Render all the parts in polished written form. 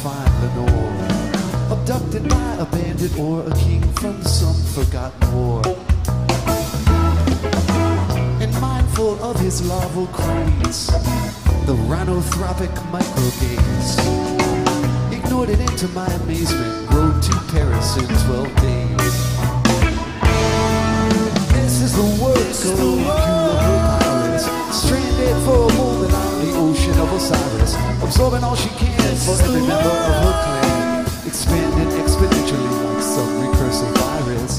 find Lenore, abducted by a bandit or a king from some forgotten war. And mindful of his larval craze, the rhinothropic microgaze ignored it, and to my amazement rode to Paris in 12 days. This is the work of beautiful pirates, stranded for a moment on the ocean of Osiris, absorbing all she can for every member of her clan, expanding exponentially like some recursive virus.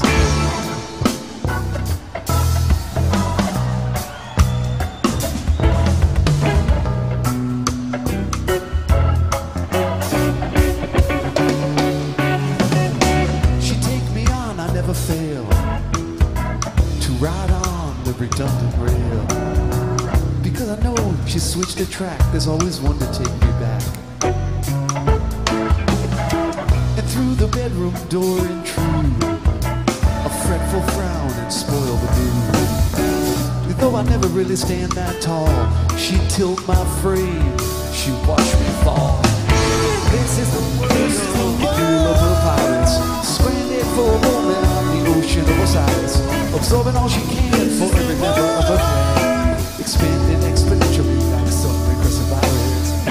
She take me on, I never fail to ride on the redundant rail, because I know she switched the track, there's always one to take me back. And through the bedroom door intrude a fretful frown and spoil the mood. Though I never really stand that tall, she tilt my frame, she watch me fall. This is the worst of her pirates, stranded for a moment on the ocean of Osiris, absorbing all she can for every member of her clan, expanding exponentially like some recursive virus.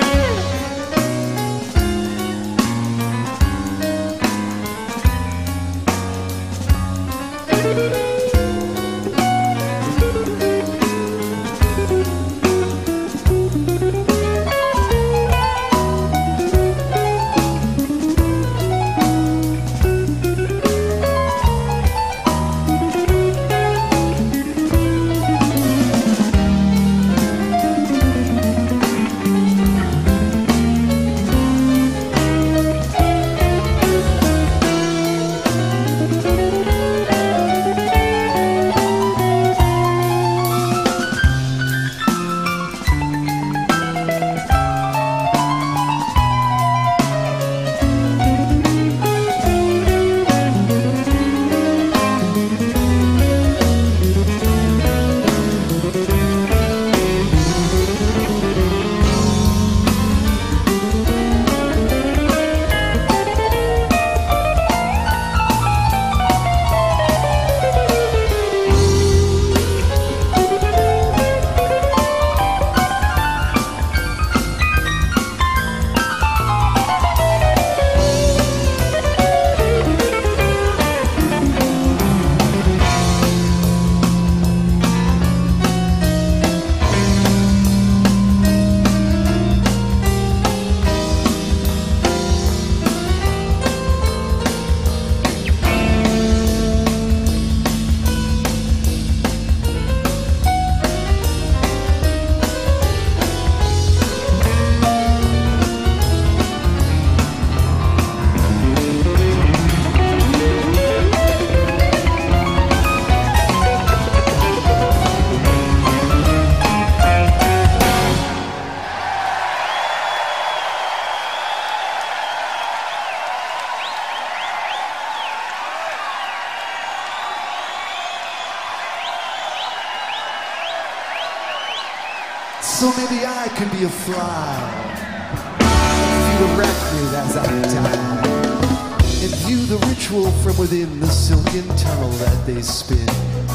So maybe I can be a fly, feel arachnid as I die, and view the ritual from within the silken tunnel that they spin.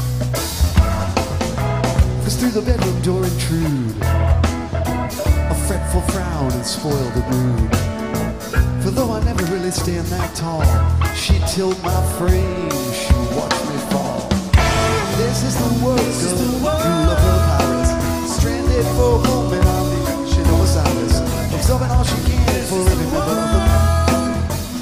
Cause through the bedroom door intrude a fretful frown and spoil the mood. For though I never really stand that tall, she tilt my frame, she watch me fall. This is the work of beautiful pirates, stranded for a moment on the ocean of Osiris, absorbing all she can for every member of the clan.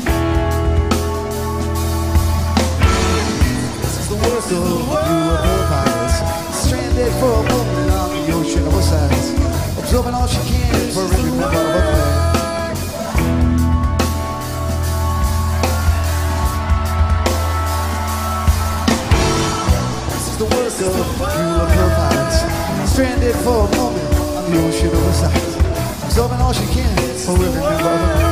This is the work of beautiful pirates, stranded for a moment on the ocean of Osiris, absorbing all she can for every member of her clan. This is the work of beautiful pirates, stranded for a moment on the ocean of Osiris, absorbing all she can for every member of her clan.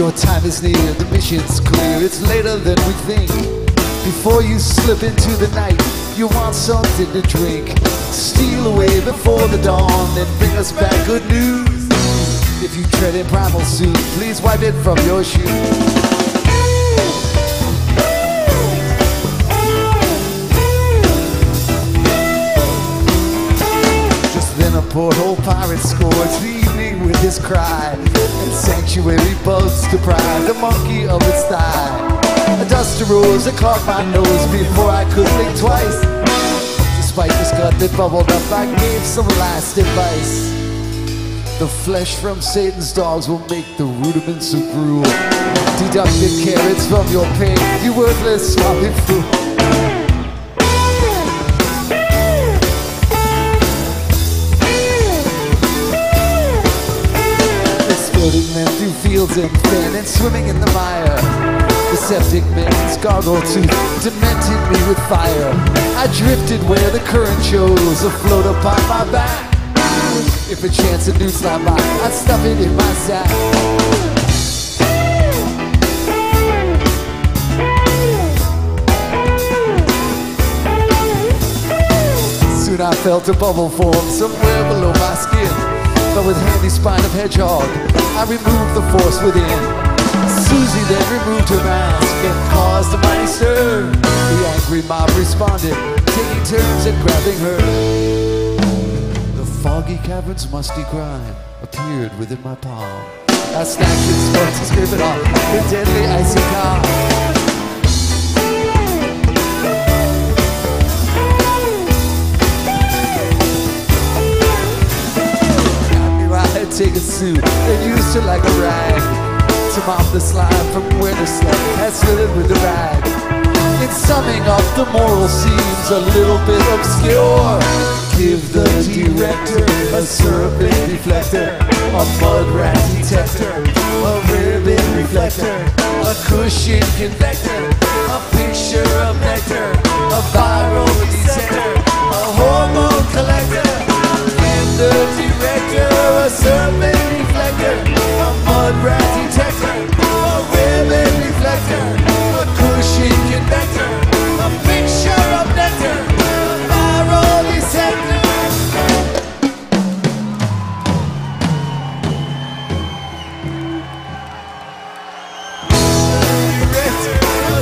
Your time is near, the mission's clear. It's later than we think. Before you slip into the night, you want something to drink. Steal away before the dawn, then bring us back good news. If you tread in primal suit, please wipe it from your shoes. A porthole pirate scourged the evening with his cry, and sanctuary bugs deprived the monkey of its thigh. A dust arose and caught my nose before I could blink twice. Despite the scud that bubbled up, I gave some last advice. The flesh from Satan's dogs will make the rudiments of gruel. Deduct the carrots from your pig, you worthless sloppy fool. Men through fields and fen and swimming in the mire. The septic men's gargle tooth demented me with fire. I drifted where the current chose, afloat upon my back. If a chance of news slide by, I'd stuff it in my sack. Soon I felt a bubble form somewhere below my skin. But with handy spine of hedgehog, I removed the force within. Susie then removed her mask and caused a mighty stir. The angry mob responded, taking turns at grabbing her. The foggy cavern's musty grime appeared within my palm. I snatched and smoked to scrape it off the deadly icy calm. Take a suit and used her like a rag to mop the slime from where the slug had slithered with the rag. In summing up, the moral seems a little bit obscure. Give the director a serpent deflector, a mud rat detector, a ribbon reflector, a cushion convector, a picture of nectar, a viral detector, a hormone collector. Give the director a serpent reflector, a mud rat detector, a ribbon reflector, a cushion convector, a picture of nectar, a viral detector. Director, a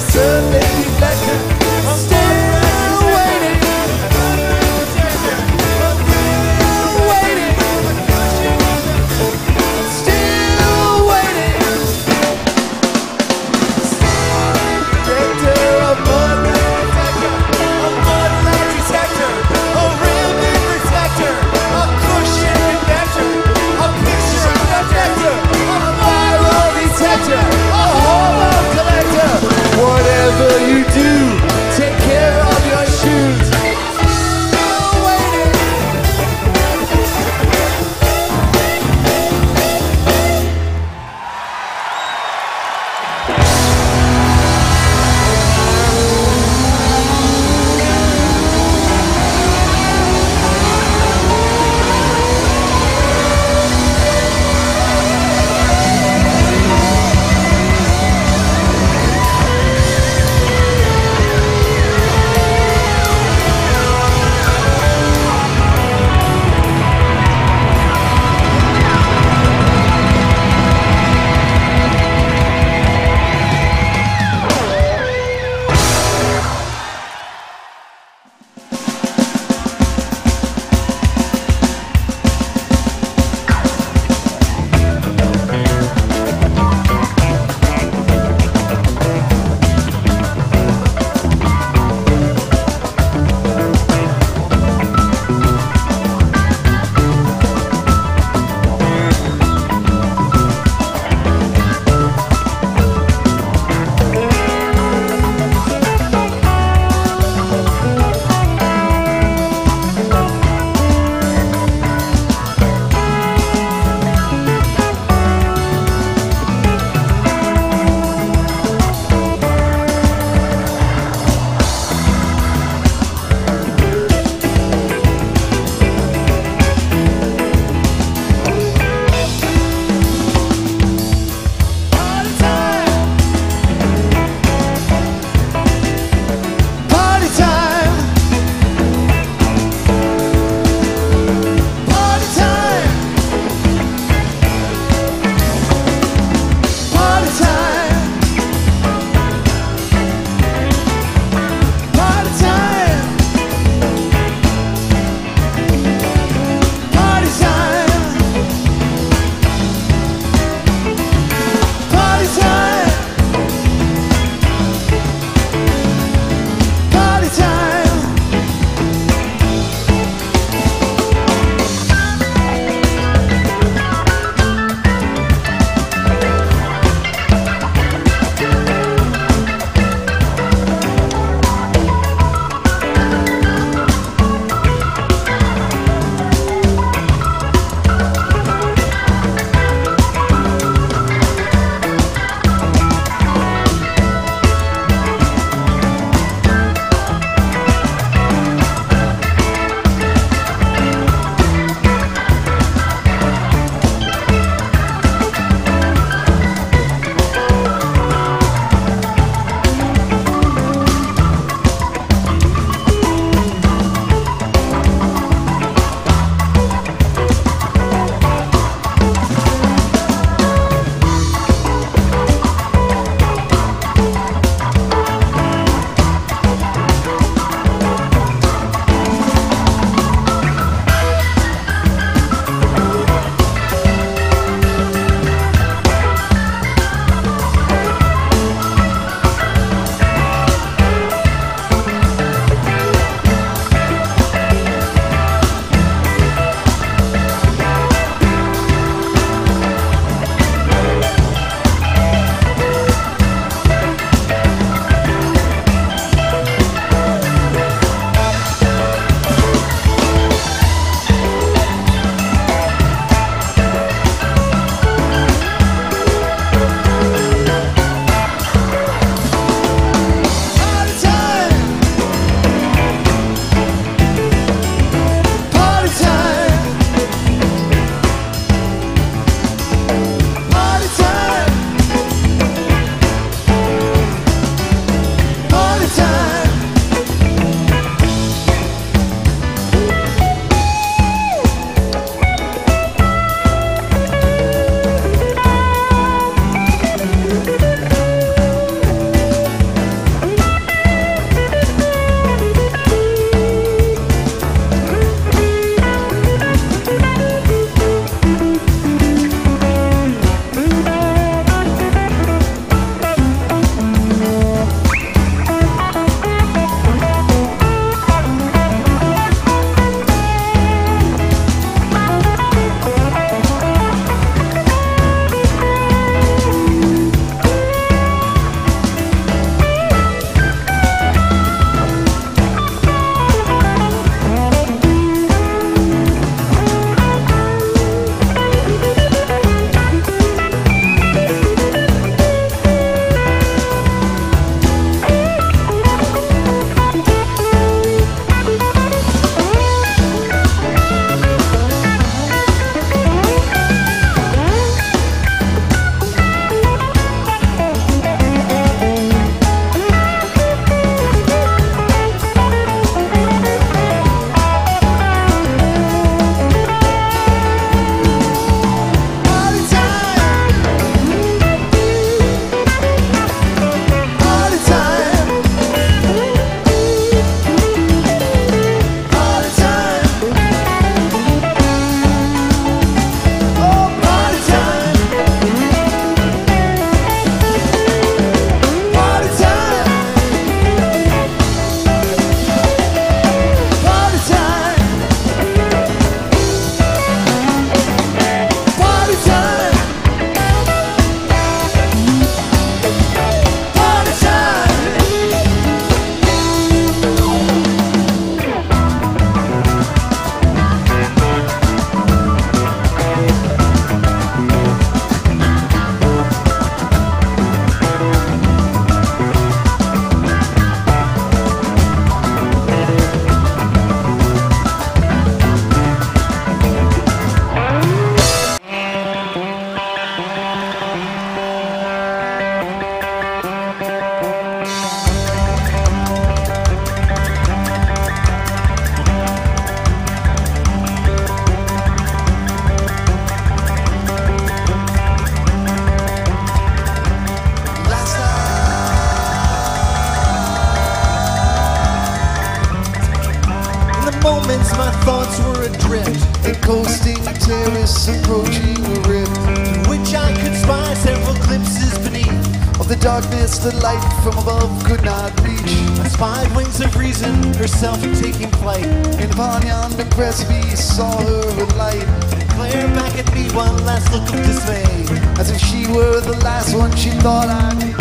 thoughts were adrift, a coasting terrace approaching a rift, in which I could spy several glimpses beneath of the darkness that light from above could not reach. I spied wings of reason, herself taking flight, And upon yonder precipice saw her alight, glare back at me one last look of dismay, as if she were the last one she thought I'd be.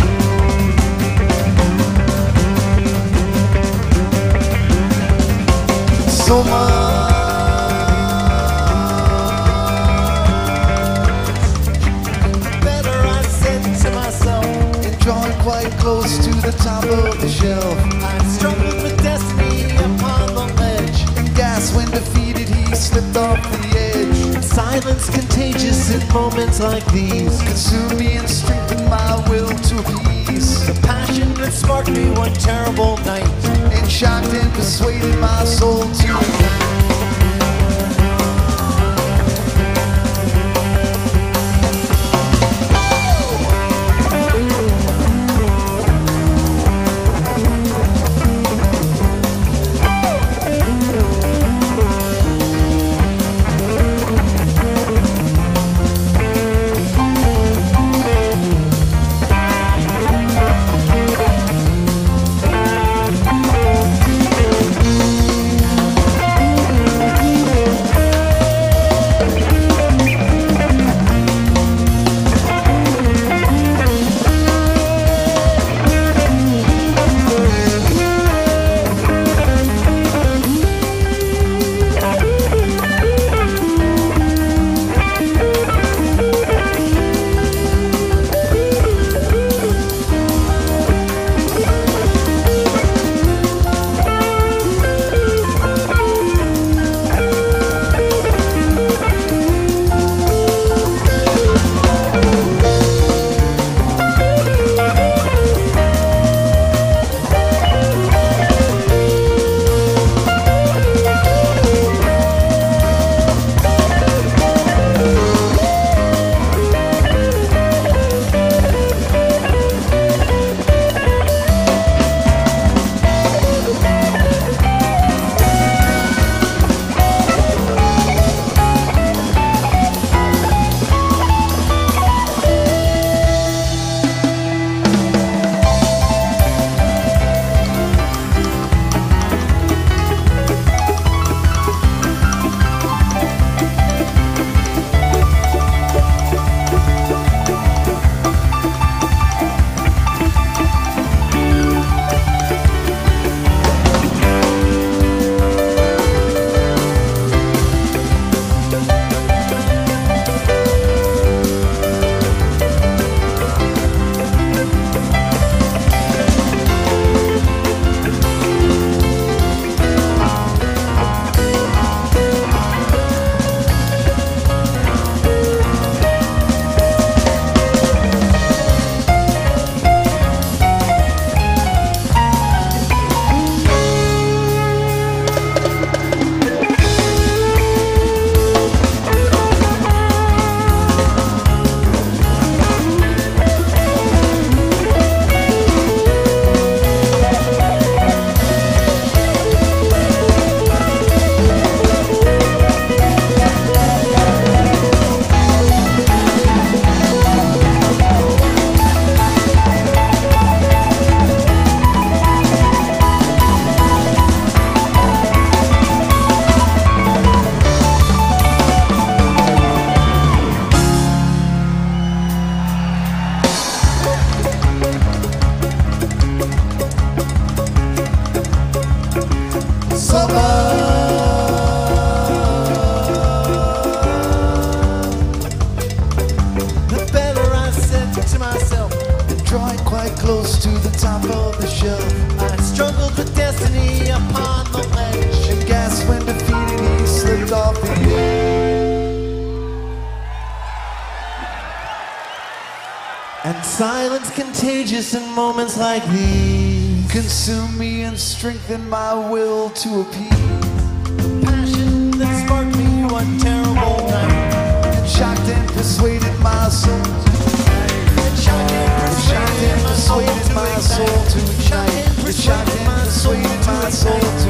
So much better, I said to myself, and drawing quite close to the top of the shelf, I struggled with destiny upon the ledge, and gasped when defeated he slipped off the edge. silence contagious in moments like these, Consumed me and strengthened my will to appease, the passion that sparked me one terrible night, and shocked and persuaded my soul to And silence contagious in moments like these. Consume me and strengthen my will to appease. Passion that sparked me one terrible night. And shocked and persuaded my soul. And shocked and persuaded my soul to ignite. Shocked and persuaded my soul to